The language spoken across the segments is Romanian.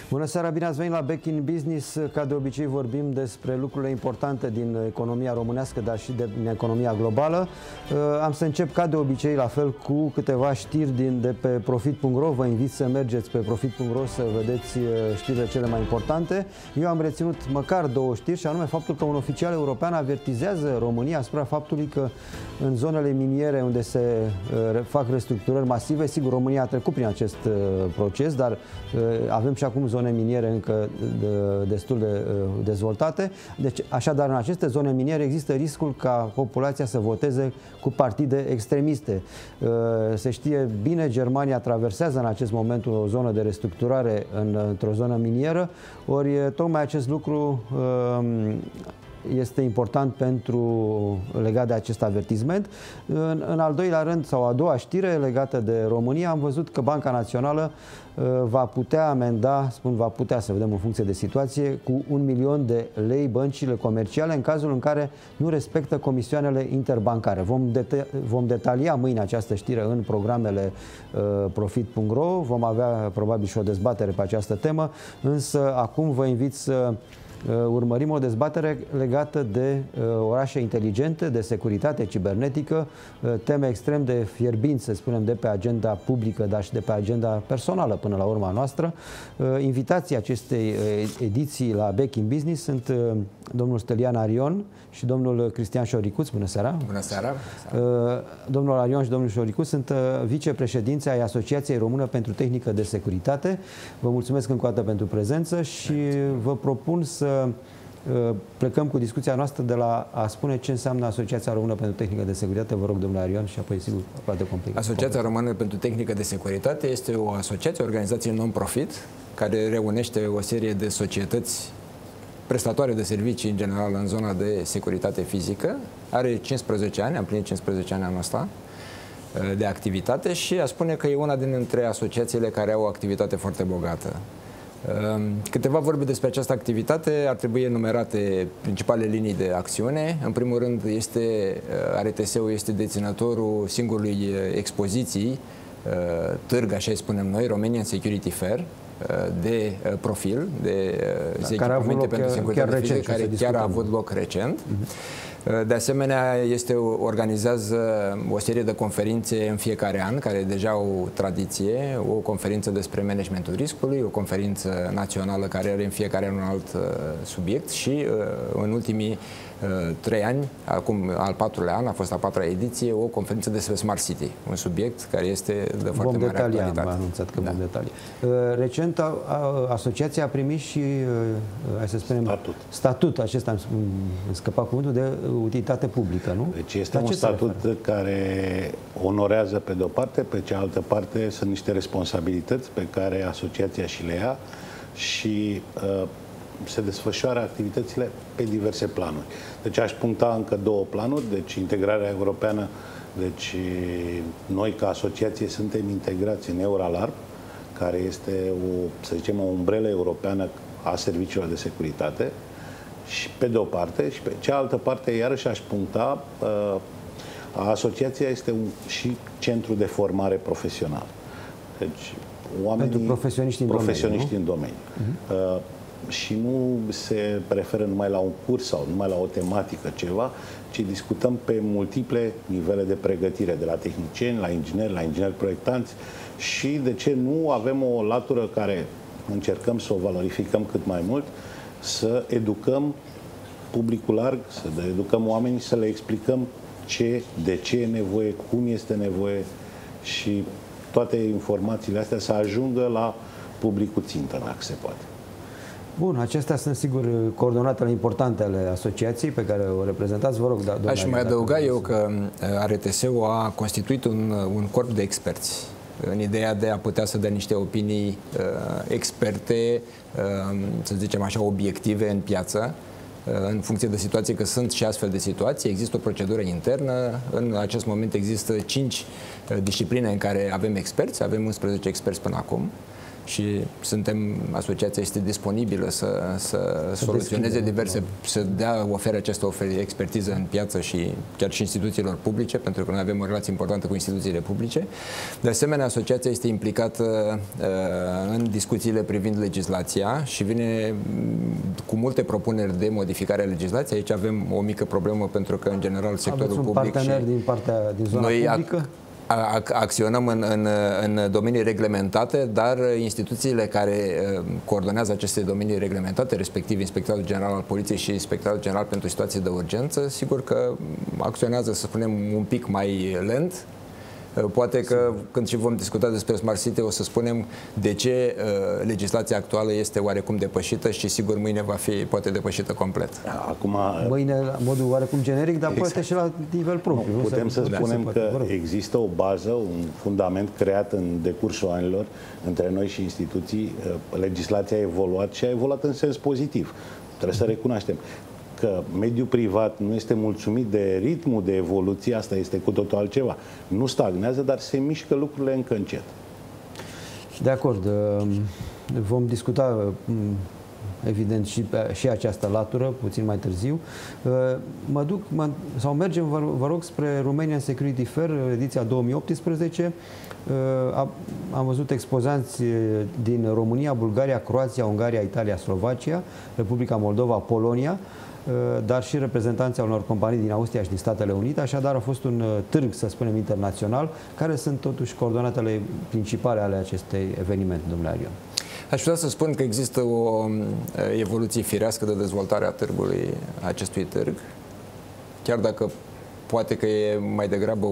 Bună seara, bine ați venit la Back in Business. Ca de obicei vorbim despre lucrurile importante din economia românească, dar și din economia globală. Am să încep ca de obicei la fel cu câteva știri de pe Profit.ro. Vă invit să mergeți pe Profit.ro să vedeți știrile cele mai importante. Eu am reținut măcar două știri, și anume faptul că un oficial european avertizează România asupra faptului că în zonele miniere unde se fac restructurări masive, sigur România a trecut prin acest proces, dar avem și acum zone miniere încă destul de dezvoltate. Deci, așadar, în aceste zone miniere există riscul ca populația să voteze cu partide extremiste. Se știe bine, Germania traversează în acest moment o zonă de restructurare într-o zonă minieră, ori tocmai acest lucru este important legat de acest avertisment. În al doilea rând, sau a doua știre legată de România, am văzut că Banca Națională va putea amenda, spun va putea, să vedem în funcție de situație, cu 1 milion de lei băncile comerciale în cazul în care nu respectă comisioanele interbancare. Vom detalia mâine această știre în programele Profit.ro, vom avea probabil și o dezbatere pe această temă, însă acum vă invit să urmărim o dezbatere legată de orașe inteligente, de securitate cibernetică, teme extrem de fierbinți, să spunem, de pe agenda publică, dar și de pe agenda personală până la urma noastră. Invitații acestei ediții la Back in Business sunt domnul Stelian Arion și domnul Cristian Șoricuț. Bună seara! Bună seara! Domnul Arion și domnul Șoricuț sunt vicepreședinți ai Asociației Română pentru Tehnică de Securitate. Vă mulțumesc încă o dată pentru prezență și vă propun să plecăm cu discuția noastră de la a spune ce înseamnă Asociația Română pentru Tehnică de Securitate. Vă rog, domnule Arion, și apoi, sigur, poate complicat. Asociația Română pentru Tehnică de Securitate este o asociație, o organizație non-profit, care reunește o serie de societăți prestatoare de servicii, în general, în zona de securitate fizică. Are 15 ani, am plinit 15 ani anul ăsta de activitate și a spune că e una dintre asociațiile care au o activitate foarte bogată. Câteva vorbe despre această activitate, ar trebui enumerate principale linii de acțiune. În primul rând, ARTS-ul este deținătorul singurului expoziții, târg, așa îi spunem noi, Romanian Security Fair, de profil, de echipamente pentru securitate fizică, care chiar a avut loc recent. De asemenea, organizează o serie de conferințe în fiecare an, care deja au tradiție, o conferință despre managementul riscului, o conferință națională care are în fiecare an un alt subiect și în ultimii 3 ani, acum al 4-lea an, a fost a 4-a ediție, o conferință despre Smart City, un subiect care este de foarte mare actualitate. Am anunțat că vom detalia. Recent, asociația a primit și, hai să spunem, statut, acesta îmi scăpa cuvântul, de utilitate publică, nu? Deci este un statut care onorează pe de o parte, pe cealaltă parte sunt niște responsabilități pe care asociația și le ia și se desfășoară activitățile pe diverse planuri. Deci aș puncta încă două planuri, deci integrarea europeană, deci noi ca asociație suntem integrați în Euralarm, care este să zicem, o umbrelă europeană a serviciilor de securitate, și pe de o parte, și pe cealaltă parte, iarăși aș puncta, asociația este și centru de formare profesional. Deci oamenii, pentru profesioniști în domeniu. Și nu se referă numai la un curs sau numai la o tematică ceva, ci discutăm pe multiple nivele de pregătire, de la tehnicieni, la ingineri proiectanți și, de ce nu, avem o latură care încercăm să o valorificăm cât mai mult, să educăm publicul larg, să educăm oamenii, să le explicăm de ce e nevoie, cum este nevoie și toate informațiile astea să ajungă la publicul țintă, dacă se poate. Bun, acestea sunt sigur coordonatele importante ale asociației pe care o reprezentați. Vă rog, aș mai adăuga eu că ARTS-ul a constituit un corp de experți în ideea de a putea să dea niște opinii experte, să zicem așa, obiective în piață, în funcție de situație, că sunt și astfel de situații. Există o procedură internă. În acest moment există 5 discipline în care avem experți. Avem 11 experți până acum. și asociația este disponibilă să soluționeze diverse, să ofere această expertiză în piață și chiar și instituțiilor publice, pentru că noi avem o relație importantă cu instituțiile publice. De asemenea, asociația este implicată în discuțiile privind legislația și vine cu multe propuneri de modificare a legislației. Aici avem o mică problemă pentru că, în general, sectorul public... Aveți un partener din zona publică? Acționăm în domenii reglementate, dar instituțiile care coordonează aceste domenii reglementate, respectiv Inspectoratul General al Poliției și Inspectoratul General pentru Situații de Urgență, sigur că acționează, să spunem, un pic mai lent. Poate că când și vom discuta despre Smart City o să spunem de ce legislația actuală este oarecum depășită și sigur mâine va fi poate depășită complet. Acum, mâine la modul oarecum generic, dar poate și la nivel propriu. Putem să spunem că există o bază, un fundament creat în decursul anilor între noi și instituții. Legislația a evoluat și a evoluat în sens pozitiv. Trebuie să recunoaștem că mediul privat nu este mulțumit de ritmul de evoluție, asta este cu totul altceva. Nu stagnează, dar se mișcă lucrurile încă încet. De acord. Vom discuta evident și această latură puțin mai târziu. Mergem, vă rog, spre Romanian Security Fair, ediția 2018. Am văzut expozanți din România, Bulgaria, Croația, Ungaria, Italia, Slovacia, Republica Moldova, Polonia, dar și reprezentanții unor companii din Austria și din Statele Unite. Așadar, a fost un târg, să spunem, internațional. Care sunt totuși coordonatele principale ale acestui eveniment, domnule Arion? Aș putea să spun că există o evoluție firească de dezvoltare a acestui târg, chiar dacă poate că e mai degrabă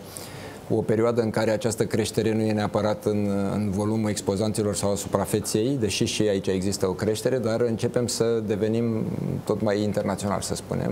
o perioadă în care această creștere nu e neapărat în volumul expozanților sau a suprafeței, deși și aici există o creștere, dar începem să devenim tot mai internațional, să spunem.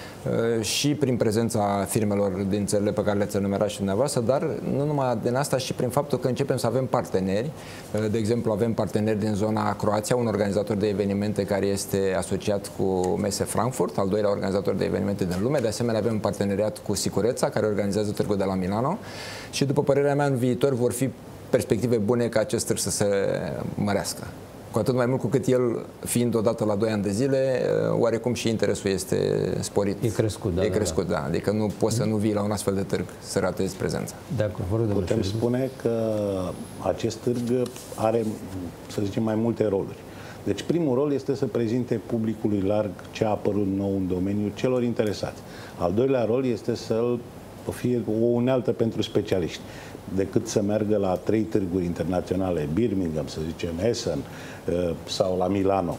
Și prin prezența firmelor din țările pe care le-ați enumerat și dumneavoastră, dar nu numai din asta, și prin faptul că începem să avem parteneri. De exemplu, avem parteneri din zona Croația, un organizator de evenimente care este asociat cu Messe Frankfurt, al doilea organizator de evenimente din lume. De asemenea, avem un parteneriat cu Sicureța, care organizează târgul de la Milano. Și, după părerea mea, în viitor vor fi perspective bune ca acest târg să se mărească. Cu atât mai mult cu cât el, fiind odată la 2 ani de zile, oarecum și interesul este sporit. E crescut, da. E crescut, da. Adică nu poți să nu vii la un astfel de târg să ratezi prezența. Putem spune că acest târg are, să zicem, mai multe roluri. Deci primul rol este să prezinte publicului larg ce a apărut nou în domeniu celor interesați. Al doilea rol este să fie o unealtă pentru specialiști, decât să meargă la 3 târguri internaționale, Birmingham, să zicem, Essen sau la Milano.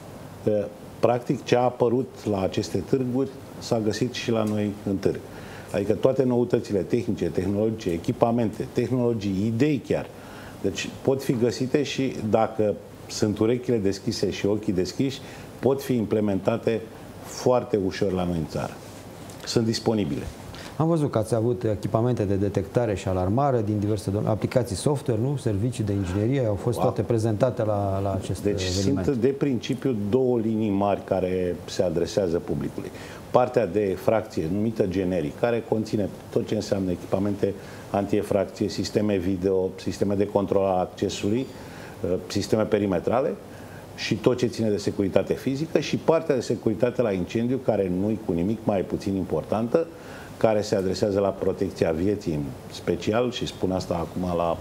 Practic, ce a apărut la aceste târguri s-a găsit și la noi în târg. Adică toate noutățile tehnice, tehnologice, echipamente, tehnologii, idei chiar. Deci pot fi găsite și dacă sunt urechile deschise și ochii deschiși, pot fi implementate foarte ușor la noi în țară. Sunt disponibile. Am văzut că ați avut echipamente de detectare și alarmare din diverse aplicații software, nu? Servicii de inginerie, au fost toate prezentate la acest eveniment. Sunt de principiu 2 linii mari care se adresează publicului. Partea de efracție, numită generic, care conține tot ce înseamnă echipamente anti-efracție, sisteme video, sisteme de control a accesului, sisteme perimetrale și tot ce ține de securitate fizică, și partea de securitate la incendiu, care nu-i cu nimic mai puțin importantă, care se adresează la protecția vieții în special, și spun asta acum la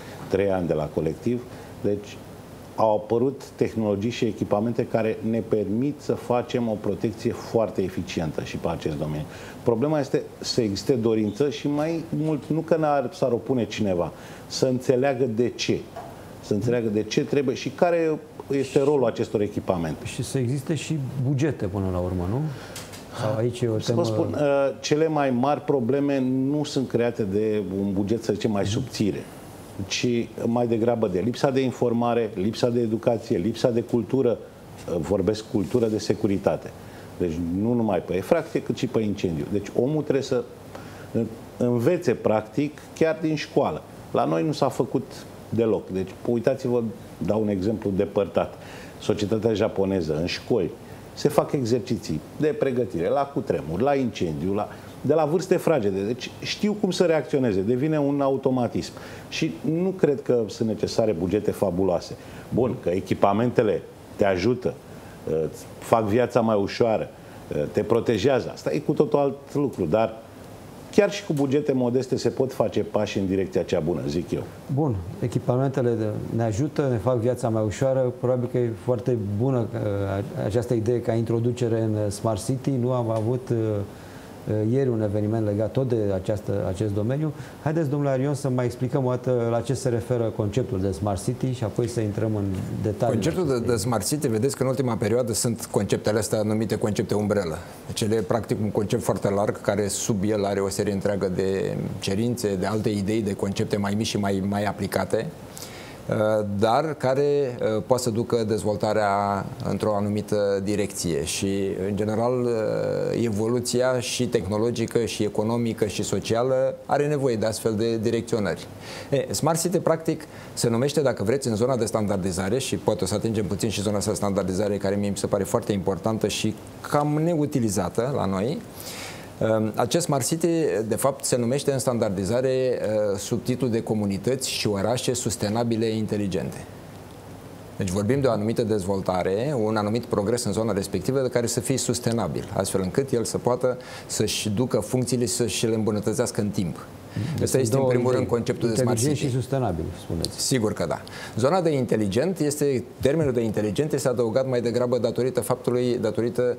3 ani de la colectiv. Deci au apărut tehnologii și echipamente care ne permit să facem o protecție foarte eficientă și pe acest domeniu. Problema este să existe dorință și mai mult, nu că s-ar opune cineva, să înțeleagă de ce. Să înțeleagă de ce trebuie și care este rolul acestor echipamente. Și să existe și bugete până la urmă, nu? Sau aici e o temă... Să vă spun, cele mai mari probleme nu sunt create de un buget, să zicem, mai subțire, ci mai degrabă de lipsa de informare, lipsa de educație, lipsa de cultură, vorbesc cultură de securitate. Deci nu numai pe efracție, cât și pe incendiu. Deci omul trebuie să învețe practic chiar din școală. La noi nu s-a făcut deloc. Deci uitați-vă, dau un exemplu depărtat. Societatea japoneză, în școli, se fac exerciții de pregătire la cutremur, la incendiu, de la vârste fragede. Deci știu cum să reacționeze, devine un automatism. Și nu cred că sunt necesare bugete fabuloase. Bun, că echipamentele te ajută, fac viața mai ușoară, te protejează. Asta e cu totul alt lucru, dar chiar și cu bugete modeste se pot face pași în direcția cea bună, zic eu. Bun, echipamentele ne ajută, ne fac viața mai ușoară. Probabil că e foarte bună această idee ca introducere în Smart City. Nu am avut ieri un eveniment legat tot de acest domeniu. Haideți, domnule Arion, să mai explicăm o dată la ce se referă conceptul de Smart City și apoi să intrăm în detalii. Conceptul de Smart City, vedeți că în ultima perioadă sunt conceptele astea numite concepte umbrelă. Deci ele e practic un concept foarte larg care sub el are o serie întreagă de cerințe, de alte idei, de concepte mai mici și mai aplicate, dar care poate să ducă dezvoltarea într-o anumită direcție și, în general, evoluția și tehnologică, și economică, și socială are nevoie de astfel de direcționări. Smart City, practic, se numește, dacă vreți, în zona de standardizare și poate o să atingem puțin și zona asta de standardizare, care mie mi se pare foarte importantă și cam neutilizată la noi. Acest Smart City, de fapt, se numește în standardizare sub titlul de comunități și orașe sustenabile inteligente. Deci vorbim de o anumită dezvoltare, un anumit progres în zona respectivă de care să fie sustenabil, astfel încât el să poată să-și ducă funcțiile, să-și le îmbunătățească în timp. Ăsta este, în primul rând, conceptul de Smart City. Inteligent și sustenabil, spuneți. Sigur că da. Zona de inteligent este, termenul de inteligent este adăugat mai degrabă datorită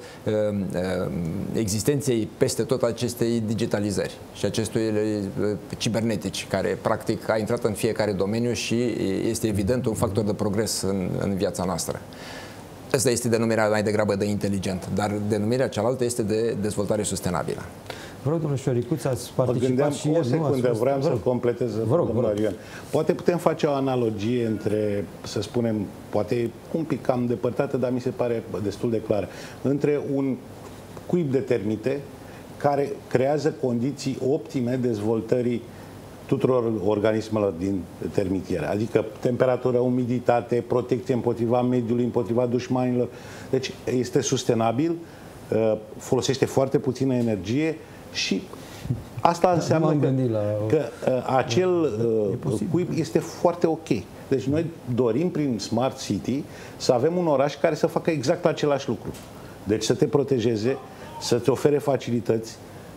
existenței peste tot acestei digitalizări și acestui cibernetici, care practic a intrat în fiecare domeniu și este evident un factor de progres în viața noastră. Asta este denumirea mai degrabă de inteligent, dar denumirea cealaltă este de dezvoltare sustenabilă. Vă rog, domnule Șoricuț, ați participat și ieri, o secundă, vreau să completez, domnul Arion. Poate putem face o analogie între, să spunem, poate un pic cam depărtată, dar mi se pare destul de clară, între un cuib de termite care creează condiții optime dezvoltării tuturor organismelor din termitiere. Adică temperatură, umiditate, protecție împotriva mediului, împotriva dușmanilor. Deci este sustenabil, folosește foarte puțină energie și asta înseamnă că acel cuib este foarte ok. Deci noi dorim prin Smart City să avem un oraș care să facă exact același lucru. Deci să te protejeze, să-ți ofere facilități,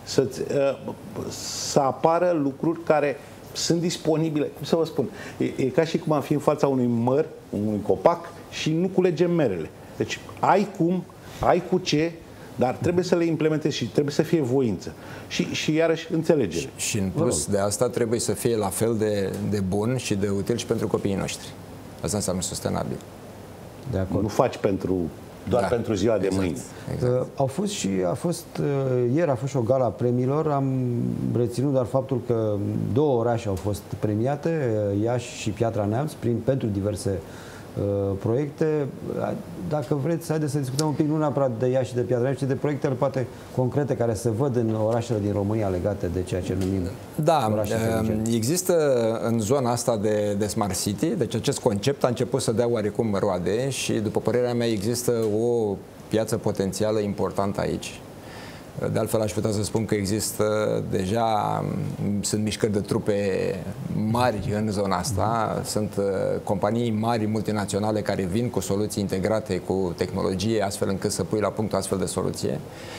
să apară lucruri care sunt disponibile. Cum să vă spun? E ca și cum am fi în fața unui măr, unui copac și nu culegem merele. Deci ai cum, ai cu ce, dar trebuie să le implementezi și trebuie să fie voință. Și iarăși înțelegere. Și în plus de asta trebuie să fie la fel de bun și de util și pentru copiii noștri. Asta înseamnă sustenabil. De acord. Nu faci doar pentru ziua de mâine. Exact. Ieri a fost și o gala premiilor. Am reținut doar faptul că două orașe au fost premiate, Iași și Piatra Neamț, pentru diverse proiecte. Dacă vreți, haideți să discutăm un pic, nu neapărat de Iași și de Piatra Neamț, ci de proiectele poate concrete care se văd în orașele din România legate de ceea ce numim. Da, există în zona asta de Smart City, deci acest concept a început să dea oarecum roade și, după părerea mea, există o piață potențială importantă aici. De altfel, aș putea să spun că există deja, sunt mișcări de trupe mari în zona asta, sunt companii mari multinaționale care vin cu soluții integrate cu tehnologie, astfel încât să pui la punct o astfel de soluție.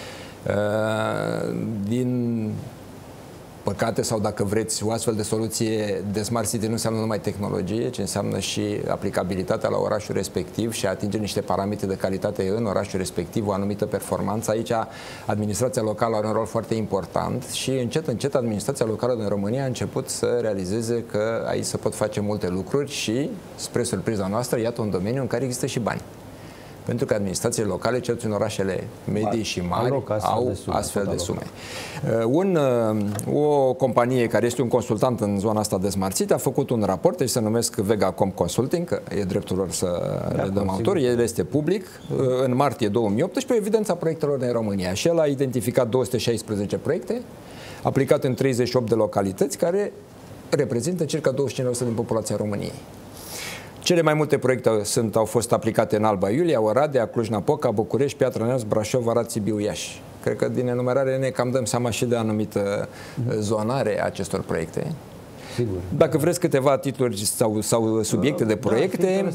Din păcate, sau dacă vreți, o astfel de soluție de Smart City nu înseamnă numai tehnologie, ci înseamnă și aplicabilitatea la orașul respectiv și a atinge niște parametri de calitate în orașul respectiv, o anumită performanță. Aici administrația locală are un rol foarte important și încet, încet administrația locală din România a început să realizeze că aici se pot face multe lucruri și, spre surpriza noastră, iată un domeniu în care există și bani. Pentru că administrațiile locale, cel puțin orașele medii și mari, au astfel de sume. O companie care este un consultant în zona asta de Smart City a făcut un raport, deci se numesc Vegacom Consulting, că e dreptul lor să le dăm autor, el este public, în martie 2018, evidența proiectelor din România. Și el a identificat 216 proiecte, aplicate în 38 de localități, care reprezintă circa 25% din populația României. Cele mai multe proiecte au fost aplicate în Alba Iulia, Oradea, Cluj-Napoca, București, Piatra Neamț, Brașov, Arad, Sibiu, Iași. Cred că din enumerare ne cam dăm seama și de anumită zonare a acestor proiecte. Sigur. Dacă vreți câteva titluri sau subiecte de proiecte,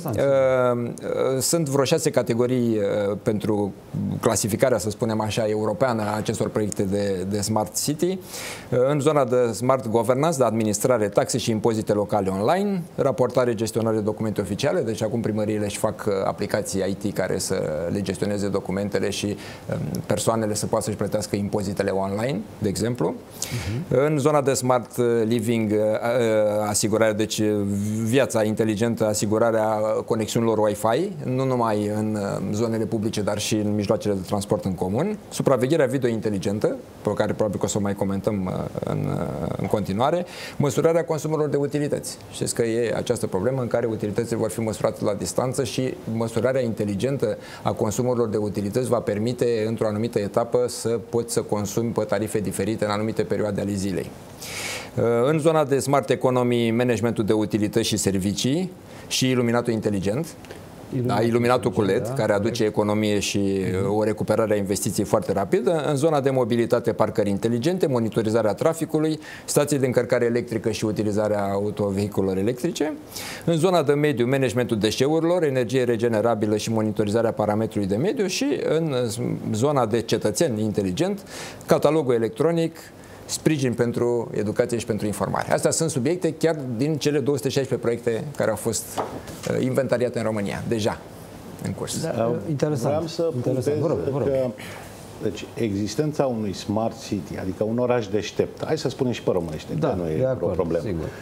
sunt vreo 6 categorii pentru clasificarea, să spunem așa, europeană a acestor proiecte de Smart City. În zona de Smart Governance, de administrare, taxe și impozite locale online, raportare, gestionare de documente oficiale, deci acum primăriile își fac aplicații IT care să le gestioneze documentele și persoanele să poată să-și plătească impozitele online, de exemplu. În zona de Smart Living, asigurarea, deci viața inteligentă, asigurarea conexiunilor Wi-Fi, nu numai în zonele publice, dar și în mijloacele de transport în comun. Supravegherea video inteligentă, pe care probabil că o să o mai comentăm în continuare. Măsurarea consumurilor de utilități. Știți că e această problemă în care utilitățile vor fi măsurate la distanță și măsurarea inteligentă a consumurilor de utilități va permite, într-o anumită etapă, să poți să consumi pe tarife diferite în anumite perioade ale zilei. În zona de Smart Economy, managementul de utilități și servicii și iluminatul inteligent. Iluminatul cu LED, care aduce economie și o recuperare a investiției foarte rapidă. În zona de mobilitate, parcări inteligente, monitorizarea traficului, stații de încărcare electrică și utilizarea autovehiculelor electrice. În zona de mediu, managementul deșeurilor, energie regenerabilă și monitorizarea parametrului de mediu. Și în zona de cetățeni inteligent, catalogul electronic, sprijin pentru educație și pentru informare. Astea sunt subiecte chiar din cele 216 proiecte care au fost inventariate în România, deja în curs. Da, interesant. Vreau să puntez că deci, existența unui Smart City, adică un oraș deștept, hai să spunem și pe românește, că nu e o problemă,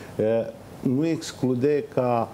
nu exclude ca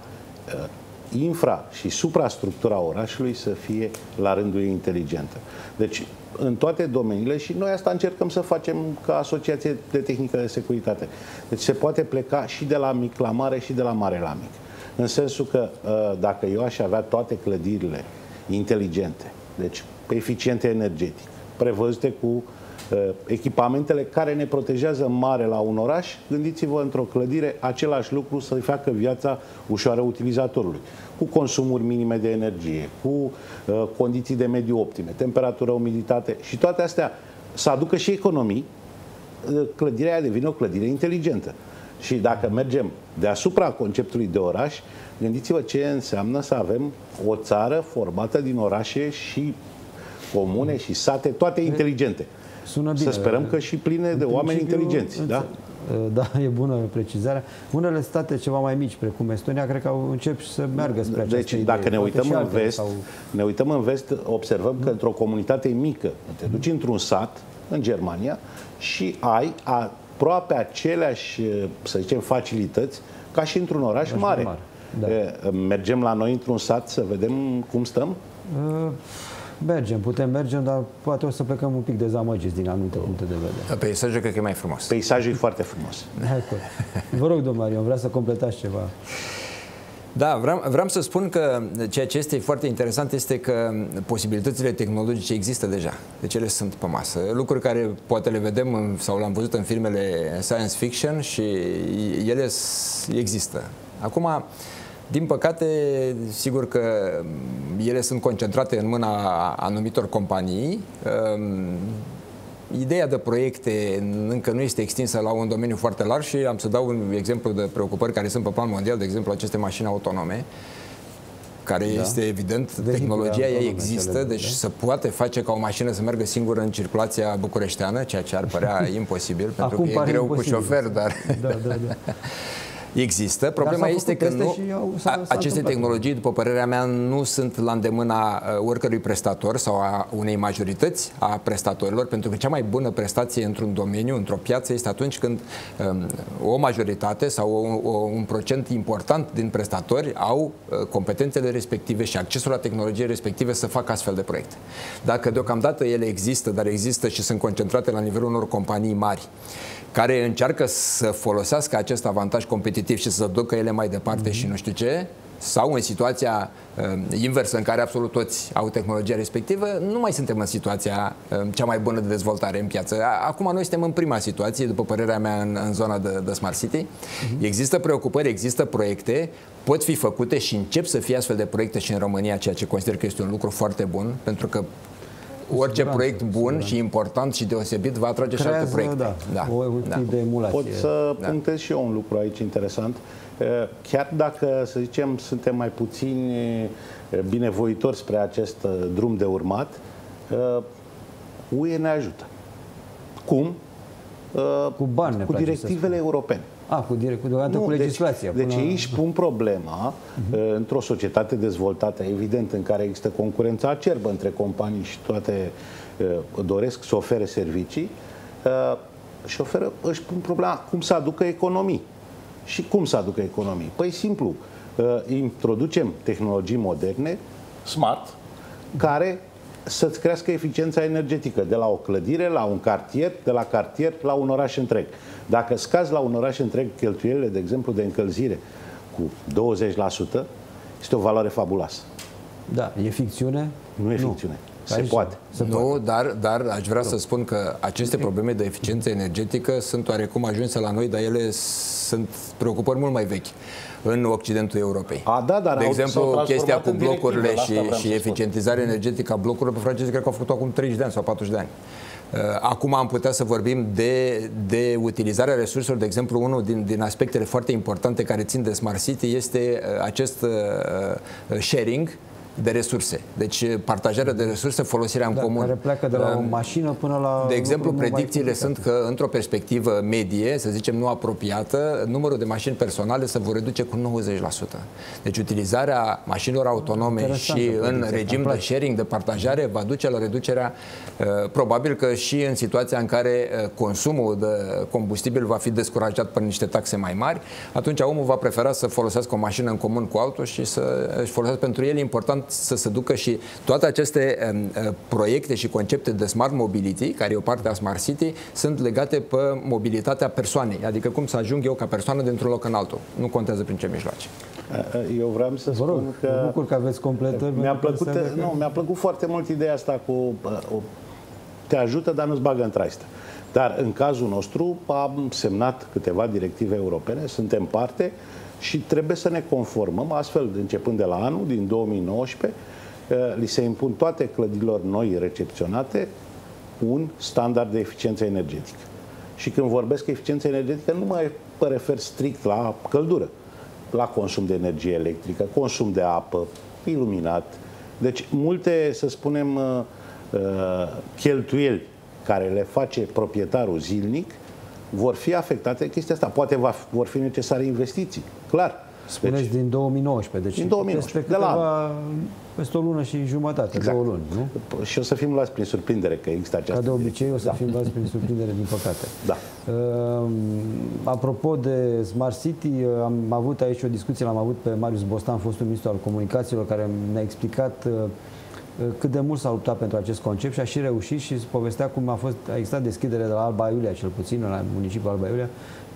infra și suprastructura orașului să fie la rândul ei inteligentă. Deci, în toate domeniile, și noi asta încercăm să facem ca Asociație de Tehnică de Securitate. Deci se poate pleca și de la mic la mare și de la mare la mic. În sensul că dacă eu aș avea toate clădirile inteligente, deci eficiente energetic, prevăzute cu echipamentele care ne protejează mare la un oraș, gândiți-vă într-o clădire același lucru să-i facă viața ușoară utilizatorului, cu consumuri minime de energie, cu condiții de mediu optime, temperatură, umiditate și toate astea să aducă și economii, clădirea aia devine o clădire inteligentă. Și dacă mergem deasupra conceptului de oraș, gândiți-vă ce înseamnă să avem o țară formată din orașe și comune și sate, toate inteligente. Sună bine. Să sperăm că și pline de oameni inteligenți. Da? Da, e bună precizarea. Unele state ceva mai mici, precum Estonia, cred că au început să meargă spre această idee. Deci, dacă ne uităm în vest, observăm că într-o comunitate mică, te duci într-un sat, în Germania, și ai aproape aceleași, să zicem, facilități ca și într-un oraș mare. Da. Mergem la noi într-un sat să vedem cum stăm? Putem merge, dar poate o să plecăm un pic dezamăgiți din anumite puncte de vedere. Peisajul cred că e mai frumos. Peisajul e foarte frumos. Vă rog, domnul Marion, vreau să completați ceva. Da, vreau să spun că ceea ce este foarte interesant este că posibilitățile tehnologice există deja. Deci ele sunt pe masă. Lucruri care poate le vedem sau le-am văzut în filmele science fiction și ele există. Acum, din păcate, sigur că ele sunt concentrate în mâna anumitor companii. Ideea de proiecte încă nu este extinsă la un domeniu foarte larg și am să dau un exemplu de preocupări care sunt pe plan mondial, de exemplu aceste mașini autonome, care este evident, tehnologia ei există, deci se poate face ca o mașină să meargă singură în circulația bucureșteană, ceea ce ar părea imposibil, pentru că e greu cu șofer, dar... Există. Problema este că aceste tehnologii, după părerea mea, nu sunt la îndemâna oricărui prestator sau a unei majorități a prestatorilor, pentru că cea mai bună prestație într-un domeniu, într-o piață, este atunci când o majoritate sau un procent important din prestatori au competențele respective și accesul la tehnologie respective să facă astfel de proiecte. Dacă deocamdată ele există, dar există și sunt concentrate la nivelul unor companii mari, care încearcă să folosească acest avantaj competitiv și să ducă ele mai departe și nu știu ce, sau în situația inversă în care absolut toți au tehnologia respectivă, nu mai suntem în situația cea mai bună de dezvoltare în piață. Acum noi suntem în prima situație, după părerea mea, în zona de Smart City. Există preocupări, există proiecte, pot fi făcute și încep să fie astfel de proiecte și în România, ceea ce consider că este un lucru foarte bun, pentru că orice proiect bun și important și deosebit va atrage și alte proiecte. O tip de emulație. Pot să punctez și eu un lucru aici interesant. Chiar dacă, să zicem, suntem mai puțini binevoitori spre acest drum de urmat, UE ne ajută. Cum? Cu bani, cu directivele europene. Cu legislația. Deci ei își pun problema într-o societate dezvoltată, evident, în care există concurența acerbă între companii și toate doresc să ofere servicii, și își pun problema cum să aducă economii. Și cum să aducă economii? Păi simplu, introducem tehnologii moderne, smart, care să-ți crească eficiența energetică de la o clădire, la un cartier, de la cartier la un oraș întreg. Dacă scazi la un oraș întreg cheltuielile, de exemplu, de încălzire cu 20%, este o valoare fabuloasă. Da, e ficțiune? Nu e ficțiune. Se poate. Nu, dar aș vrea să spun că aceste probleme de eficiență energetică sunt oarecum ajunse la noi, dar ele sunt preocupări mult mai vechi în Occidentul Europei. De exemplu, chestia cu blocurile și eficientizarea energetică a blocurilor, pe francezi cred că au făcut acum 30 de ani sau 40 de ani. Acum am putea să vorbim de utilizarea resurselor. De exemplu, unul din aspectele foarte importante care țin de Smart City este acest sharing de resurse. Deci partajarea de resurse, folosirea în comun. Care pleacă de la o mașină până la... De exemplu, predicțiile sunt că într-o perspectivă medie, să zicem nu apropiată, numărul de mașini personale se vor reduce cu 90%. Deci utilizarea mașinilor autonome și în regim de sharing, de partajare, va duce la reducerea, probabil că și în situația în care consumul de combustibil va fi descurajat prin niște taxe mai mari, atunci omul va prefera să folosească o mașină în comun cu altul și să își folosească. Pentru el e important să se ducă și toate aceste proiecte și concepte de Smart Mobility, care e o parte a Smart City, sunt legate pe mobilitatea persoanei. Adică cum să ajung eu ca persoană dintr-un loc în altul. Nu contează prin ce mijloace. Eu vreau să spun că... Mă bucur că aveți completări. Mi-a plăcut foarte mult ideea asta cu te ajută, dar nu-ți bagă în traistă. Dar în cazul nostru am semnat câteva directive europene, suntem parte și trebuie să ne conformăm, astfel, începând de la anul, din 2019, li se impun toate clădirilor noi recepționate un standard de eficiență energetică. Și când vorbesc eficiență energetică, nu mă refer strict la căldură, la consum de energie electrică, consum de apă, iluminat. Deci multe, să spunem, cheltuieli care le face proprietarul zilnic vor fi afectate chestia asta. Poate vor fi necesare investiții, clar. Spuneți din 2019, deci din 2019, peste o lună și jumătate, exact. 2 luni, nu? Și o să fim luați prin surprindere că există această... Ca de obicei o să fim luați prin surprindere, din păcate. Da. Apropo de Smart City, am avut aici o discuție, l-am avut pe Marius Bostan, fostul ministru al comunicațiilor, care ne-a explicat cât de mult s-a luptat pentru acest concept și a și reușit și povestea cum a existat deschidere de la Alba Iulia, cel puțin, la municipiul Alba Iulia,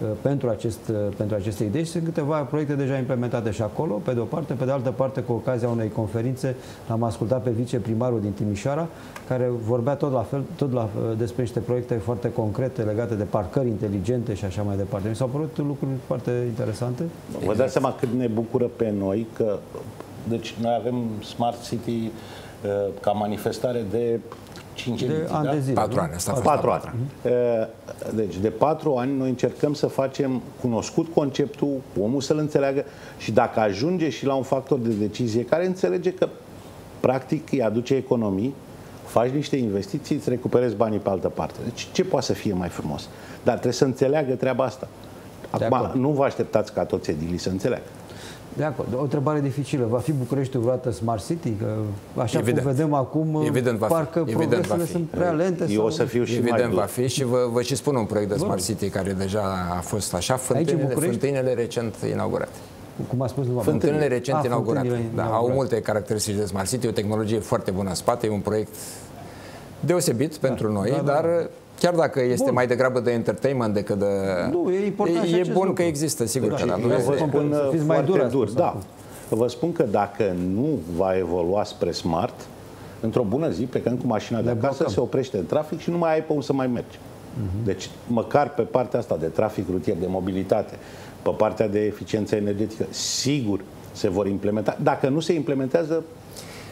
pentru aceste idei și sunt câteva proiecte deja implementate și acolo, pe de o parte, pe de altă parte, cu ocazia unei conferințe, l-am ascultat pe viceprimarul din Timișoara, care vorbea despre niște proiecte foarte concrete legate de parcări inteligente și așa mai departe. Mi s-au părut lucruri foarte interesante. Vă dați seama cât ne bucură pe noi că, deci noi avem Smart City ca manifestare de 5 ani de zile. 4 ani. 4 ani. Deci de 4 ani noi încercăm să facem cunoscut conceptul, omul să-l înțeleagă și dacă ajunge și la un factor de decizie care înțelege că practic îi aduce economii, faci niște investiții, îți recuperezi banii pe altă parte. Deci ce poate să fie mai frumos? Dar trebuie să înțeleagă treaba asta. Acum nu vă așteptați ca toți edilii să înțeleagă. De acord. O întrebare dificilă. Va fi Bucureștiul vreodată Smart City? Că așa cum vedem acum, parcă progresele sunt prea lente. Eu o să fiu și evident va fi și vă și spun un proiect de Smart City care deja a fost așa, fântânile recent inaugurate. Cum a spus? Fântânile recent inaugurate. Au multe caracteristici de Smart City, o tehnologie foarte bună în spate, e un proiect deosebit pentru noi, dar chiar dacă este mai degrabă de entertainment decât de... Nu, e important e bun că există, sigur că da. Eu vă spun foarte dur, da. Vă spun că dacă nu va evolua spre smart, într-o bună zi, plecând cu mașina de acasă, se oprește în trafic și nu mai ai pe unde să mai mergi. Deci, măcar pe partea asta de trafic rutier, de mobilitate, pe partea de eficiență energetică, sigur se vor implementa. Dacă nu se implementează,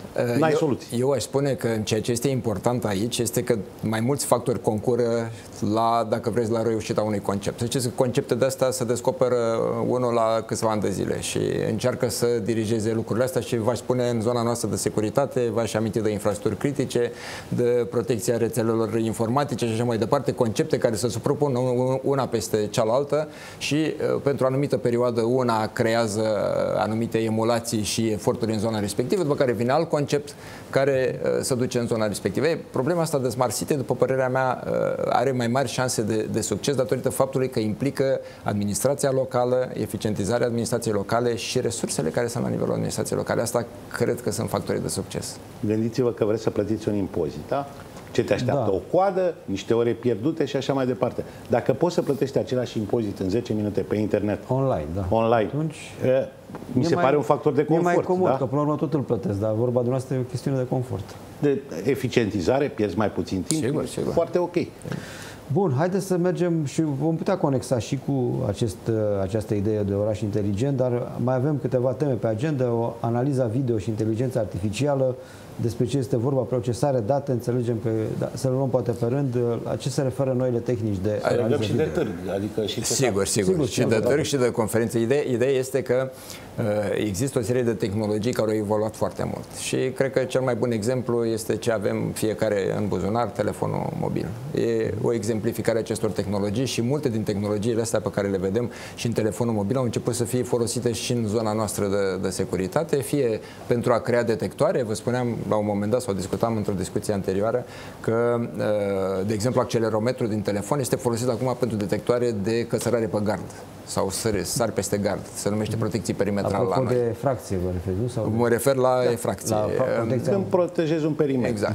N-ai soluții. Eu aș spune că ceea ce este important aici este că mai mulți factori concură la, dacă vreți, la reușita unui concept. Să știți că concepte de astea se descoperă unul la câțiva ani de zile și încearcă să dirigeze lucrurile astea și v-aș spune în zona noastră de securitate, v-aș aminti de infrastructuri critice, de protecția rețelelor informatice și așa mai departe, concepte care se suprapun una peste cealaltă și pentru o anumită perioadă una creează anumite emulații și eforturi în zona respectivă, după care vine alt concept care se duce în zona respectivă. Problema asta de Smart City, după părerea mea, are mai mari șanse de succes datorită faptului că implică administrația locală, eficientizarea administrației locale și resursele care sunt la nivelul administrației locale. Asta cred că sunt factorii de succes. Gândiți-vă că vreți să plătiți un impozit, da? Ce te așteaptă? O coadă, niște ore pierdute și așa mai departe. Dacă poți să plătești același impozit în 10 minute pe internet, online, atunci mi se pare un factor de confort. E mai comod, da? că până la urmă tot îl plătesc, dar vorba dumneavoastră e o chestiune de confort. De eficientizare, pierzi mai puțin timp, sigur. Foarte ok. Bun, haideți să mergem și vom putea conexa și cu această idee de oraș inteligent, dar mai avem câteva teme pe agenda, o analiza video și inteligența artificială, despre ce este vorba, procesare, date, înțelegem că să le luăm poate pe rând, la ce se referă noile tehnici de analiză și video. de târg, adică și sigur. Și de târg și de conferințe. Ideea este că există o serie de tehnologii care au evoluat foarte mult și cred că cel mai bun exemplu este ce avem fiecare în buzunar, telefonul mobil. E o exemplificare a acestor tehnologii și multe din tehnologiile astea pe care le vedem și în telefonul mobil au început să fie folosite și în zona noastră de securitate, fie pentru a crea detectoare. Vă spuneam la un moment dat, sau discutam într-o discuție anterioară, că, de exemplu, accelerometrul din telefon este folosit acum pentru detectoare de cățărare pe gard sau sari peste gard. Se numește protecție perimetrală la noi. de fracție vă referiți, nu? Sau mă refer la efracție. Când protejezi un perimetru. Exact.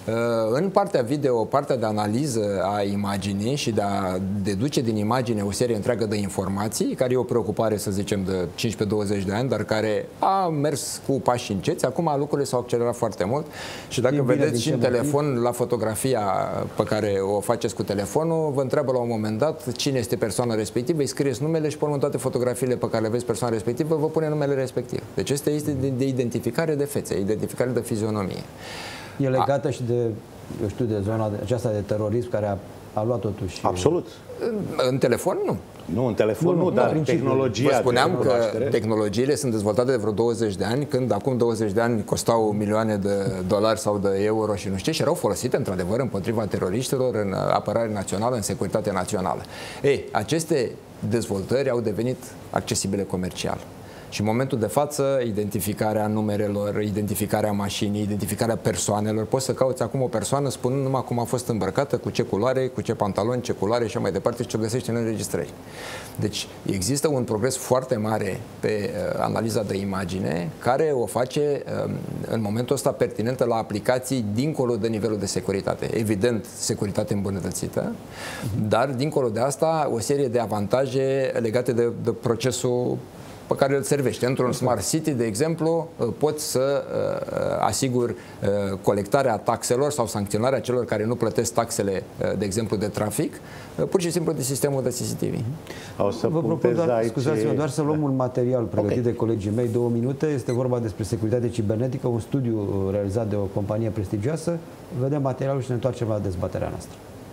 În partea video, partea de analiză a imaginii și de a deduce din imagine o serie întreagă de informații, care e o preocupare, să zicem, de 15-20 de ani, dar care a mers cu pași înceți. Acum lucrurile s-au accelerat foarte mult și dacă vedeți și în telefon, la fotografia pe care o faceți cu telefonul, vă întreabă la un moment dat cine este persoana respectivă, îi scrieți numele și pe urmă toate fotografiile pe care le vezi persoana respectivă, vă pune numele respectiv. Deci este de identificare de fețe, identificare de fizionomie. E legată și de, eu știu, de zona aceasta de terorism care a luat totuși... Absolut. În telefon, nu. Nu, în telefon nu, dar tehnologia... Vă spuneam că tehnologiile sunt dezvoltate de vreo 20 de ani, când acum 20 de ani costau milioane de dolari sau de euro și nu știu și erau folosite, într-adevăr, împotriva teroriștilor, în apărare națională, în securitate națională. Ei, aceste dezvoltări au devenit accesibile comercial. Și în momentul de față, identificarea numerelor, identificarea mașinii, identificarea persoanelor, poți să cauți acum o persoană spunând numai cum a fost îmbrăcată, cu ce culoare, cu ce pantaloni, ce culoare și așa mai departe și ce găsești în înregistrări. Deci există un progres foarte mare pe analiza de imagine care o face în momentul ăsta pertinentă la aplicații dincolo de nivelul de securitate. Evident, securitate îmbunătățită, dar dincolo de asta o serie de avantaje legate de procesul pe care îl servește. Într-un Smart City, de exemplu, poți să asiguri colectarea taxelor sau sancționarea celor care nu plătesc taxele, de exemplu, de trafic, pur și simplu de sistemul de CCTV. Vă propun doar să luăm un material pregătit de colegii mei, 2 minute. Este vorba despre securitate cibernetică, un studiu realizat de o companie prestigioasă. Vedem materialul și ne întoarcem la dezbaterea noastră.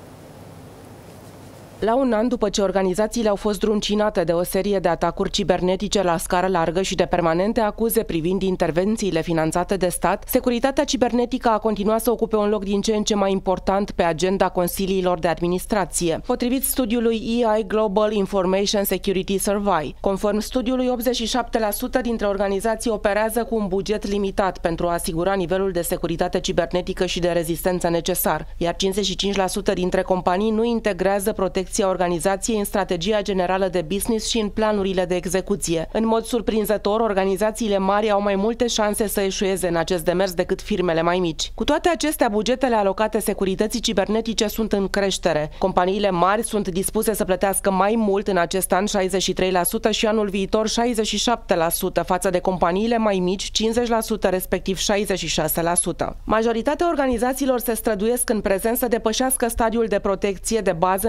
La un an după ce organizațiile au fost druncinate de o serie de atacuri cibernetice la scară largă și de permanente acuze privind intervențiile finanțate de stat, securitatea cibernetică a continuat să ocupe un loc din ce în ce mai important pe agenda consiliilor de administrație. Potrivit studiului EI Global Information Security Survey, conform studiului, 87% dintre organizații operează cu un buget limitat pentru a asigura nivelul de securitate cibernetică și de rezistență necesar, iar 55% dintre companii nu integrează protecția organizației în strategia generală de business și în planurile de execuție. În mod surprinzător, organizațiile mari au mai multe șanse să eșueze în acest demers decât firmele mai mici. Cu toate acestea, bugetele alocate securității cibernetice sunt în creștere. Companiile mari sunt dispuse să plătească mai mult în acest an, 63%, și anul viitor 67%, față de companiile mai mici, 50%, respectiv 66%. Majoritatea organizațiilor se străduiesc în prezent să depășească stadiul de protecție de bază în privința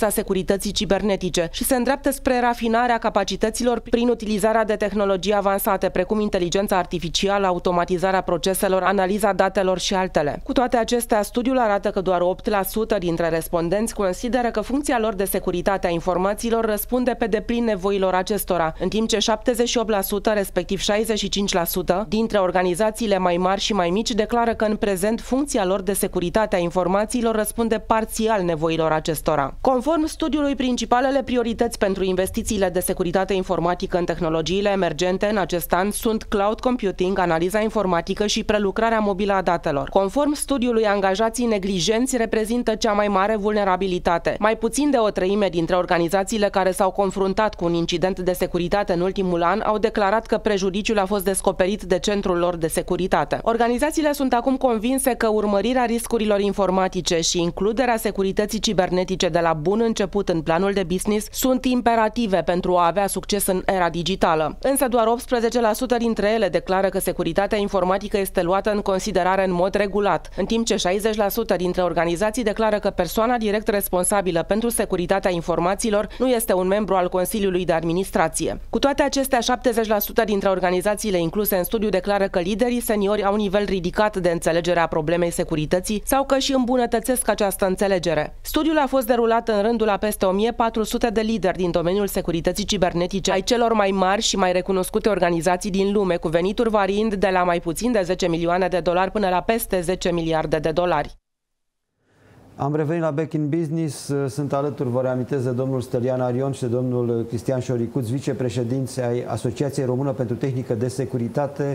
securității cibernetice și se îndreaptă spre rafinarea capacităților prin utilizarea de tehnologii avansate, precum inteligența artificială, automatizarea proceselor, analiza datelor și altele. Cu toate acestea, studiul arată că doar 8% dintre respondenți consideră că funcția lor de securitate a informațiilor răspunde pe deplin nevoilor acestora, în timp ce 78%, respectiv 65% dintre organizațiile mai mari și mai mici declară că în prezent funcția lor de securitate a informațiilor răspunde parțial nevoilor acestora. Conform studiului, principalele priorități pentru investițiile de securitate informatică în tehnologiile emergente în acest an sunt cloud computing, analiza informatică și prelucrarea mobilă a datelor. Conform studiului, angajații neglijenți reprezintă cea mai mare vulnerabilitate. Mai puțin de o treime dintre organizațiile care s-au confruntat cu un incident de securitate în ultimul an au declarat că prejudiciul a fost descoperit de centrul lor de securitate. Organizațiile sunt acum convinse că urmărirea riscurilor informatice și includerea securității cibernetice de la bun început în planul de business sunt imperative pentru a avea succes în era digitală. Însă doar 18% dintre ele declară că securitatea informatică este luată în considerare în mod regulat, în timp ce 60% dintre organizații declară că persoana direct responsabilă pentru securitatea informațiilor nu este un membru al Consiliului de Administrație. Cu toate acestea, 70% dintre organizațiile incluse în studiu declară că liderii seniori au un nivel ridicat de înțelegere a problemei securității sau că își îmbunătățesc această înțelegere. Studiul a fost derulat în rândul a peste 1400 de lideri din domeniul securității cibernetice ai celor mai mari și mai recunoscute organizații din lume, cu venituri variind de la mai puțin de 10 milioane de dolari până la peste 10 miliarde de dolari. Am revenit la Back in Business. Sunt alături, vă reamintesc, de domnul Stelian Arion și de domnul Cristian Șoricuț, vicepreședinți ai Asociației Română pentru Tehnică de Securitate.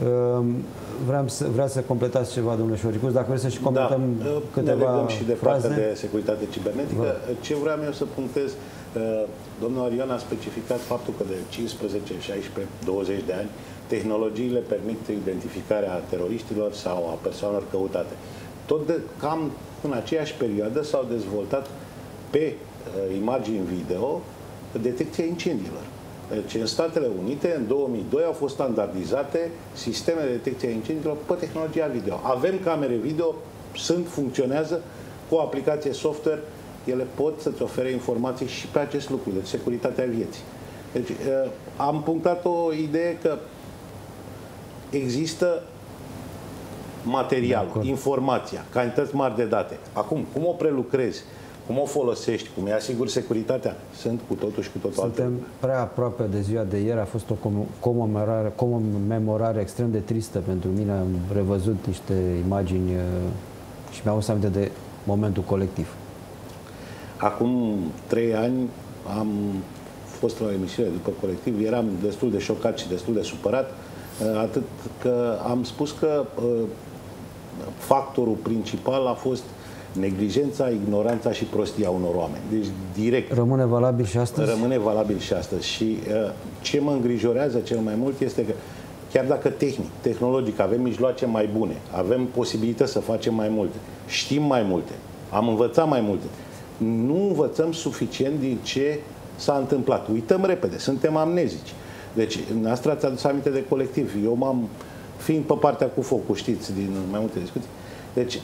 Vreau să completați ceva, domnule Șoricuț, dacă vreți să și comentăm câteva ne legăm și de fraze. partea de securitate cibernetică. Ce vreau eu să punctez, domnul Arion a specificat faptul că de 15, 16, 20 de ani tehnologiile permit identificarea teroriștilor sau a persoanelor căutate. Cam în aceeași perioadă s-au dezvoltat pe imagini video detecția incendiilor. Deci în Statele Unite, în 2002, au fost standardizate sisteme de detecție a incendiilor pe tehnologia video. Avem camere video, funcționează cu o aplicație software, ele pot să-ți ofere informații și pe acest lucru, deci securitatea vieții. Deci am punctat o idee că există material, informația, cantități mari de date. Acum, cum o prelucrezi, cum o folosești, cum îi asiguri securitatea, sunt cu totul și cu totul alte. Suntem prea aproape de ziua de ieri, a fost o comemorare extrem de tristă pentru mine. Am revăzut niște imagini și mi-am adus aminte de momentul colectiv. Acum 3 ani am fost la o emisiune după Colectiv, eram destul de șocat și destul de supărat, atât că am spus că factorul principal a fost neglijența, ignoranța și prostia unor oameni. Deci direct. Rămâne valabil și astăzi? Rămâne valabil și astăzi. Și ce mă îngrijorează cel mai mult este că chiar dacă tehnologic avem mijloace mai bune, avem posibilități să facem mai multe, știm mai multe, am învățat mai multe, nu învățăm suficient din ce s-a întâmplat. Uităm repede, suntem amnezici. Deci, noastră ați adus aminte de Colectiv. Eu fiind pe partea cu focul, știți, din mai multe discuții. Deci,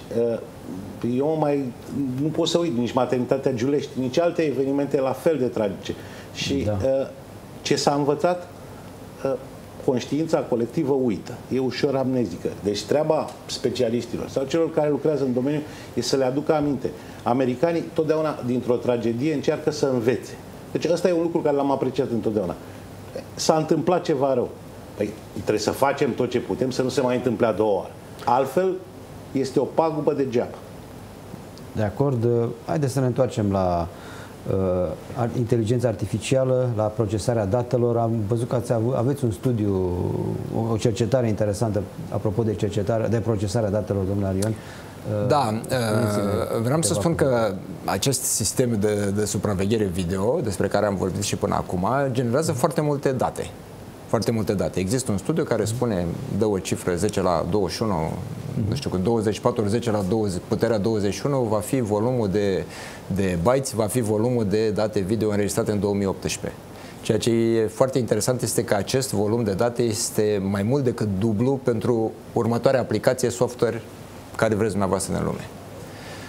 eu nu pot să uit nici maternitatea Giulești, nici alte evenimente la fel de tragice. Și ce s-a învățat, conștiința colectivă uită. E ușor amnezică. Deci treaba specialiștilor sau celor care lucrează în domeniu e să le aducă aminte. Americanii totdeauna dintr-o tragedie încearcă să învețe. Deci ăsta e un lucru care l-am apreciat întotdeauna. S-a întâmplat ceva rău. Păi trebuie să facem tot ce putem să nu se mai întâmple a doua oară. Altfel este o pagubă degeaba. De acord. Haideți să ne întoarcem la inteligența artificială, la procesarea datelor. Am văzut că aveți un studiu, o cercetare interesantă apropo de procesarea datelor, domnule Arion. Da, vreau să spun că acest sistem de supraveghere video, despre care am vorbit și până acum, generează foarte multe date. Foarte multe date. Există un studiu care spune, dă o cifră 10 la 21, nu știu, cu 24, 10 la 20, puterea 21 va fi volumul de bytes, va fi volumul de date video înregistrate în 2018. Ceea ce e foarte interesant este că acest volum de date este mai mult decât dublu pentru următoarea aplicație software care vreți dumneavoastră în lume.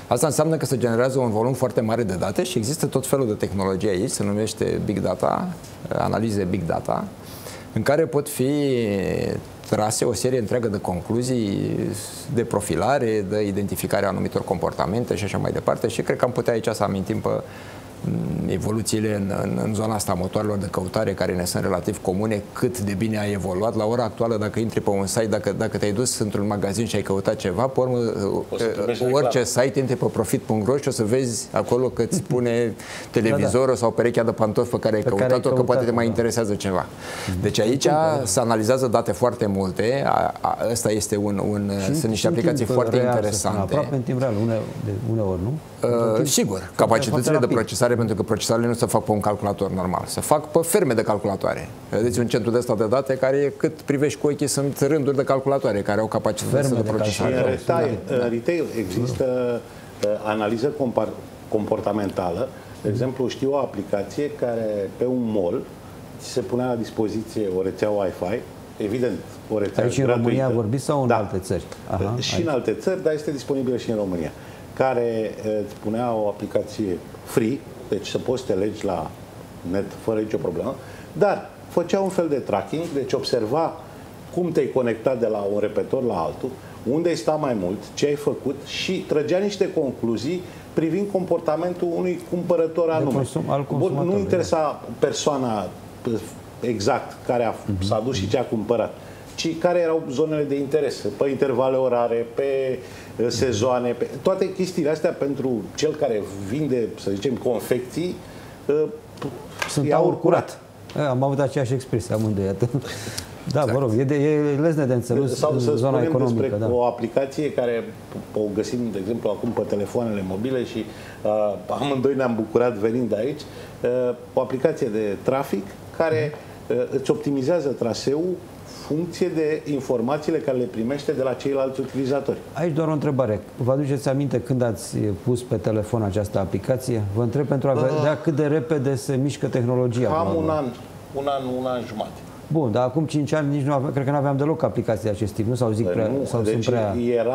Asta înseamnă că se generează un volum foarte mare de date și există tot felul de tehnologie aici, se numește Big Data, analize Big Data, în care pot fi trase o serie întreagă de concluzii, de profilare, de identificare a anumitor comportamente și așa mai departe și cred că am putea aici să amintim pe evoluțiile în zona asta a motoarelor de căutare care ne sunt relativ comune, cât de bine a evoluat. La ora actuală, dacă intri pe un site, dacă te-ai dus într-un magazin și ai căutat ceva, pe urmă, orice site, intri pe profit.ro și o să vezi acolo că îți spune televizorul sau perechea de pantofi pe care ai căutat-o, că poate te mai interesează ceva. Deci aici se analizează date foarte multe. Ăsta este sunt niște aplicații foarte interesante. Aproape în timp real, uneori, nu? Sigur, capacitățile de procesare, pentru că procesarele nu se fac pe un calculator normal, se fac pe ferme de calculatoare. Vedeți un centru de ăsta de date care, cât privești cu ochii, sunt rânduri de calculatoare care au capacități de procesare. În retail există analiză comportamentală. De exemplu, știu o aplicație care pe un mall se punea la dispoziție o rețea Wi-Fi, evident, o rețea aici gratuită. în România vorbiți sau în alte țări? Și în alte țări, dar este disponibilă și în România, care îți punea o aplicație free, deci să poți să te legi la net fără nicio problemă, dar făcea un fel de tracking, deci observa cum te-ai conectat de la un repetor la altul, unde ai stat mai mult, ce ai făcut și trăgea niște concluzii privind comportamentul unui cumpărător anume. Nu interesa persoana exact care s-a dus și ce a cumpărat, ci care erau zonele de interes, pe intervale orare, pe sezoane, pe toate chestiile astea pentru cel care vinde, să zicem, confecții, sunt aur curat. Am avut aceeași expresie amândoi. Da, exact. Vă rog, e lesne de înțeles în zona economică. Despre o aplicație care o găsim, de exemplu, acum pe telefoanele mobile și amândoi ne-am bucurat venind de aici, o aplicație de trafic care îți optimizează traseul funcție de informațiile care le primește de la ceilalți utilizatori. Aici doar o întrebare. Vă aduceți aminte când ați pus pe telefon această aplicație? Vă întreb pentru a vedea cât de repede se mișcă tehnologia. Cam un an jumate. Bun, dar acum 5 ani nici nu aveam, cred că nu aveam deloc aplicații de acest tip, nu? Sau zic prea, sau deci sunt prea...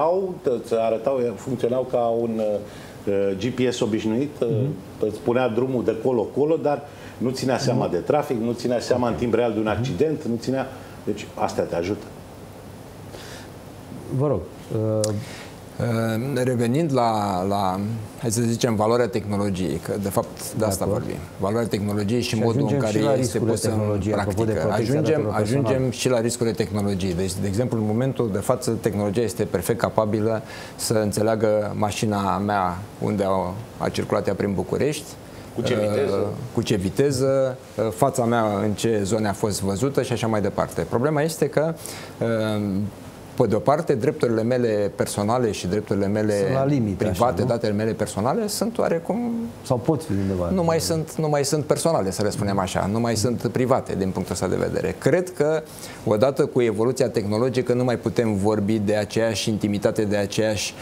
funcționau ca un GPS obișnuit, îți spunea drumul de colo-colo, dar nu ținea seama de trafic, nu ținea seama în timp real de un accident, nu ținea... Deci astea te ajută. Vă rog. Revenind la, hai să zicem, valoarea tehnologiei, că de fapt de asta vorbim. Valoarea tehnologiei și modul în care este pusă în practică. Ajungem și la riscurile tehnologiei. Deci, de exemplu, în momentul de față, tehnologia este perfect capabilă să înțeleagă mașina mea unde a circulat ea prin București, cu ce viteză, fața mea în ce zone a fost văzută și așa mai departe. Problema este că pe de o parte, drepturile mele personale și drepturile mele private, datele mele personale, sunt oarecum... Sau pot fi undeva. Nu mai sunt personale, să le spunem așa. Nu mai sunt private din punctul ăsta de vedere. Cred că, odată cu evoluția tehnologică, nu mai putem vorbi de aceeași intimitate, de aceeași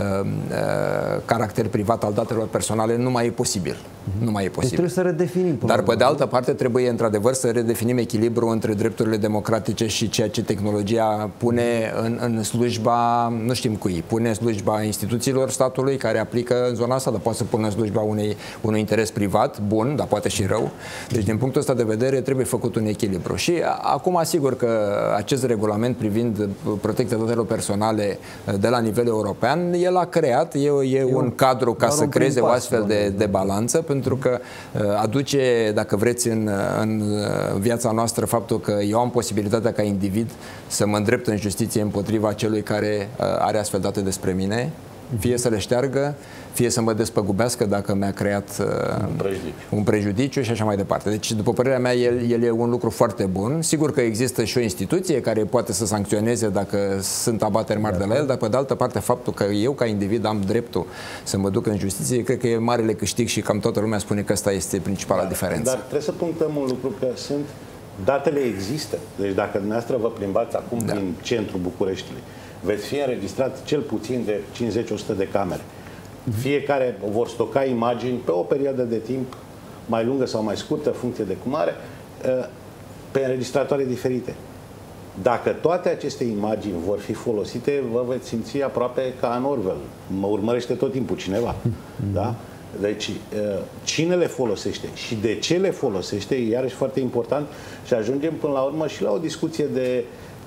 caracter privat al datelor personale. Nu mai e posibil. Nu mai e posibil. Deci trebuie să redefinim. Dar, pe de altă parte, trebuie, într-adevăr, să redefinim echilibru între drepturile democratice și ceea ce tehnologia pune în slujba, nu știm cui, pune în slujba instituțiilor statului care aplică în zona asta, dar poate să pună în slujba unui interes privat, bun, dar poate și rău. Deci, din punctul ăsta de vedere, trebuie făcut un echilibru. Și acum, asigur că acest regulament privind protecția datelor personale de la nivel european, el a creat, e un cadru ca să creeze o astfel de balanță, pentru că aduce, dacă vreți, în viața noastră faptul că eu am posibilitatea ca individ să mă îndrept în justiție împotriva celui care are astfel date despre mine, fie să le șteargă, fie să mă despăgubească dacă mi-a creat un prejudiciu și așa mai departe. Deci, după părerea mea, el e un lucru foarte bun. Sigur că există și o instituție care poate să sancționeze dacă sunt abateri mari de la el, dar pe de altă parte, faptul că eu ca individ am dreptul să mă duc în justiție, cred că e marele câștig și cam toată lumea spune că asta este principala diferență. Dar trebuie să punctăm un lucru, că datele există. Deci dacă dumneavoastră vă plimbați acum prin centrul Bucureștiului, veți fi înregistrat cel puțin de 50-100 de camere. Fiecare vor stoca imagini pe o perioadă de timp mai lungă sau mai scurtă, în funcție de cum are, pe înregistratoare diferite. Dacă toate aceste imagini vor fi folosite, vă veți simți aproape ca în Orwell. Mă urmărește tot timpul cineva. Da? Deci, cine le folosește și de ce le folosește, e iarăși foarte important și ajungem până la urmă și la o discuție de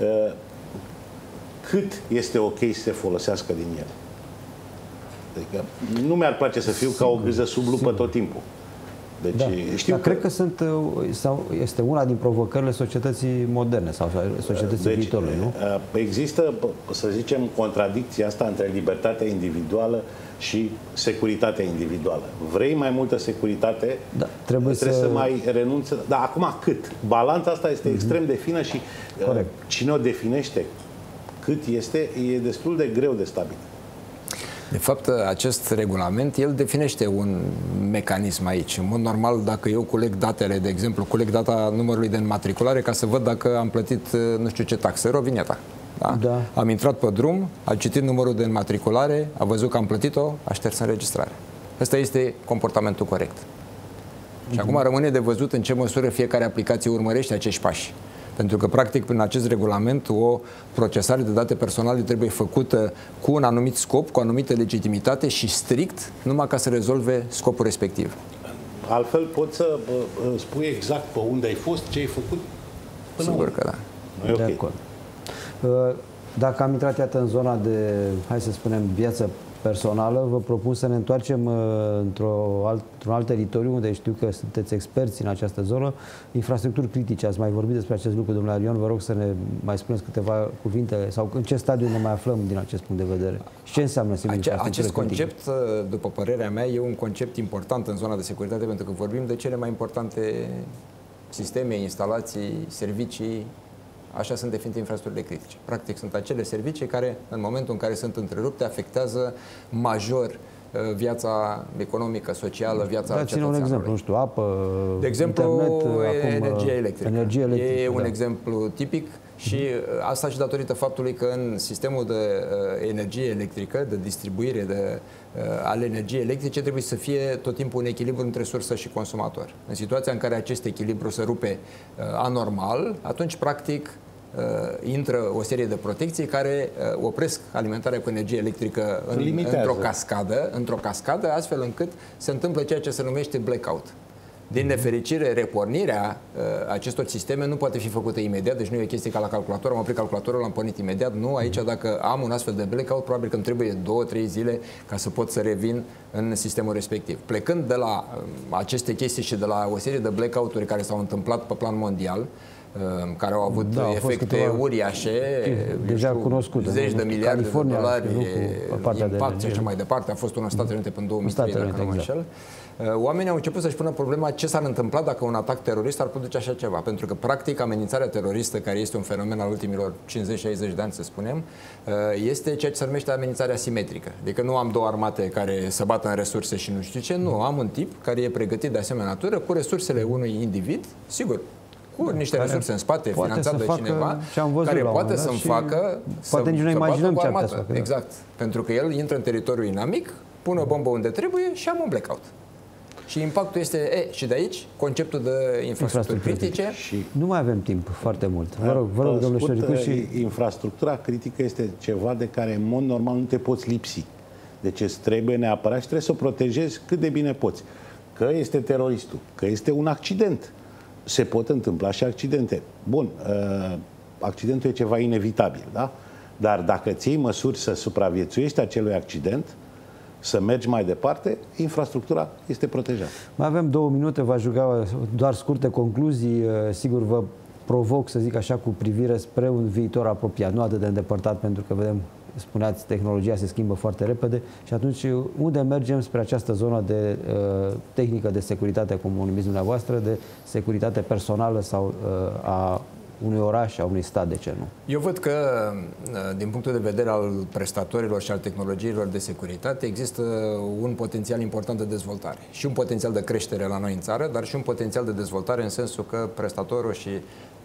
cât este ok să se folosească din ele. Adică nu mi-ar place să fiu ca o gâză sub lupă tot timpul. Deci, da. știu cred că este una din provocările societății moderne sau societății viitorului, nu? Există, să zicem, contradicția asta între libertatea individuală și securitatea individuală. Vrei mai multă securitate, da, trebuie să mai renunți. Dar acum cât? Balanța asta este extrem de fină și cine o definește cât este, e destul de greu de stabilit. De fapt, acest regulament, el definește un mecanism aici. În mod normal, dacă eu coleg datele, de exemplu, coleg data numărului de înmatriculare ca să văd dacă am plătit nu știu ce taxă, rovineta. Da? Da. Am intrat pe drum, a citit numărul de înmatriculare, a văzut că am plătit-o, a șters înregistrarea. Ăsta este comportamentul corect. Și acum rămâne de văzut în ce măsură fiecare aplicație urmărește acești pași. Pentru că, practic, prin acest regulament, o procesare de date personale trebuie făcută cu un anumit scop, cu o anumită legitimitate și strict, numai ca să rezolve scopul respectiv. Altfel poți să spui exact pe unde ai fost, ce ai făcut până Sigur că da. Nu e okay. De acord. Dacă am intrat, iată, în zona de, hai să spunem, viață personală, vă propun să ne întoarcem într-un alt teritoriu unde știu că sunteți experți în această zonă, infrastructuri critice. Ați mai vorbit despre acest lucru, domnule Arion, vă rog să ne mai spuneți câteva cuvinte sau în ce stadiu ne mai aflăm din acest punct de vedere și ce înseamnă acest concept, după părerea mea, e un concept important în zona de securitate pentru că vorbim de cele mai importante sisteme, instalații, servicii. Așa sunt definite infrastructurile critice. Practic, sunt acele servicii care, în momentul în care sunt întrerupte, afectează major viața economică, socială, viața cetățeanului. Un exemplu, nu știu, apă, de exemplu, internet, energie electrică. Energie electrică. E un exemplu tipic și asta și datorită faptului că în sistemul de energie electrică, de distribuire al energiei electrice, trebuie să fie tot timpul un echilibru între sursă și consumator. În situația în care acest echilibru se rupe anormal, atunci, practic, intră o serie de protecții care opresc alimentarea cu energie electrică într-o cascadă, astfel încât se întâmplă ceea ce se numește blackout. Din nefericire, repornirea acestor sisteme nu poate fi făcută imediat, deci nu e o chestie ca la calculator, am oprit calculatorul, l-am pornit imediat. Nu, aici dacă am un astfel de blackout, probabil că îmi trebuie 2-3 zile ca să pot să revin în sistemul respectiv. Plecând de la aceste chestii și de la o serie de blackout-uri care s-au întâmplat pe plan mondial, care au avut efecte uriașe, deja cunoscute, zeci de miliarde de dolari, impact și așa mai departe. A fost unul în Statele Unite până în 2003, dacă nu mă înșel. Oamenii au început să-și pună problema ce s-ar întâmpla dacă un atac terorist ar produce așa ceva. Pentru că, practic, amenințarea teroristă, care este un fenomen al ultimilor 50-60 de ani, să spunem, este ceea ce se numește amenințarea simetrică. Adică nu am două armate care să bată în resurse și nu știu ce, nu. Am un tip care e pregătit de asemenea natură, cu resursele unui individ, sigur, cu niște resurse în spate, finanțat de cineva, care poate să-mi facă poate nici nu imaginăm ce ar putea. Exact. Pentru că el intră în teritoriul inamic, pune o bombă unde trebuie și am un blackout. Și impactul este, și de aici, conceptul de infrastructuri critice. Și nu mai avem timp foarte mult. Vă rog, domnule Șoricu, și infrastructura critică este ceva de care, în mod normal, nu te poți lipsi. Deci îți trebuie neapărat și trebuie să o protejezi cât de bine poți. Că este teroristul, că este un accident. Se pot întâmpla și accidente. Bun, accidentul e ceva inevitabil, da? Dar dacă îți iei măsuri să supraviețuiești acelui accident, să mergi mai departe, infrastructura este protejată. Mai avem 2 minute, v-aș ruga doar scurte concluzii. Sigur, vă provoc, să zic așa, cu privire spre un viitor apropiat, nu atât de îndepărtat, pentru că vedem, spuneați, tehnologia se schimbă foarte repede și atunci unde mergem spre această zonă de tehnică de securitate, cum o numiți dumneavoastră, de securitate personală sau a unui oraș, a unui stat, de ce nu? Eu văd că, din punctul de vedere al prestatorilor și al tehnologiilor de securitate, există un potențial important de dezvoltare și un potențial de creștere la noi în țară, dar și un potențial de dezvoltare în sensul că prestatorul și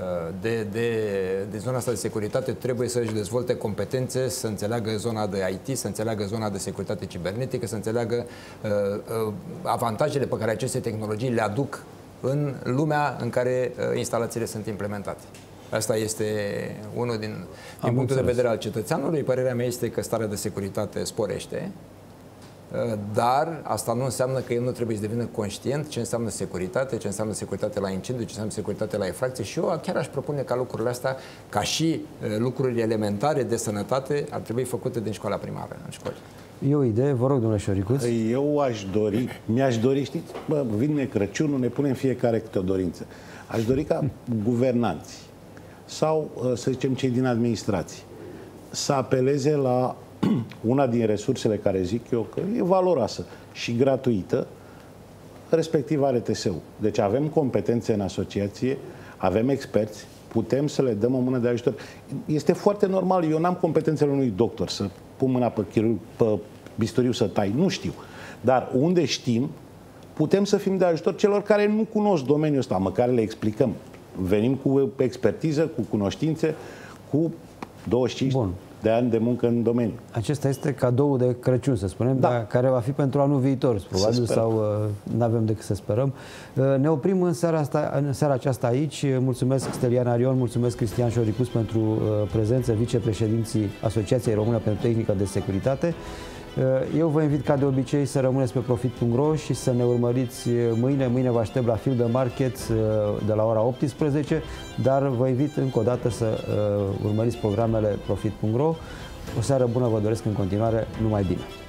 de zona asta de securitate trebuie să își dezvolte competențe, să înțeleagă zona de IT, să înțeleagă zona de securitate cibernetică, să înțeleagă avantajele pe care aceste tehnologii le aduc în lumea în care instalațiile sunt implementate. Asta este unul din punctul de vedere al cetățeanului. Părerea mea este că starea de securitate sporește, dar asta nu înseamnă că el nu trebuie să devină conștient ce înseamnă securitate, ce înseamnă securitate la incendiu, ce înseamnă securitate la infracție și eu chiar aș propune ca lucrurile astea, ca și lucruri elementare de sănătate, ar trebui făcute din școala primară, în școli. E o idee, vă rog, domnule Șoricuț. Eu mi-aș dori, știți, vine Crăciunul, ne punem fiecare câte o dorință. Aș dori ca guvernanții sau, să zicem, cei din administrație să apeleze la una din resursele care zic eu că e valoroasă și gratuită, respectiv RTSU. Deci avem competențe în asociație, avem experți, putem să le dăm o mână de ajutor. Este foarte normal, eu n-am competențele unui doctor să pun mâna pe bisturiu să tai, nu știu. Dar unde știm, putem să fim de ajutor celor care nu cunosc domeniul ăsta, măcar le explicăm. Venim cu expertiză, cu cunoștințe, cu 25 de ani de muncă în domeniu. Acesta este cadoul de Crăciun, să spunem, dar care va fi pentru anul viitor, probabil, sau nu avem decât să sperăm. Ne oprim în seara aceasta aici. Mulțumesc Stelian Arion, mulțumesc Cristian Șoricuț pentru prezență, vicepreședinții Asociației Române pentru Tehnică de Securitate. Eu vă invit, ca de obicei, să rămâneți pe profit.ro și să ne urmăriți mâine. Mâine vă aștept la Field de Market de la ora 18, dar vă invit încă o dată să urmăriți programele profit.ro. O seară bună vă doresc în continuare, numai bine!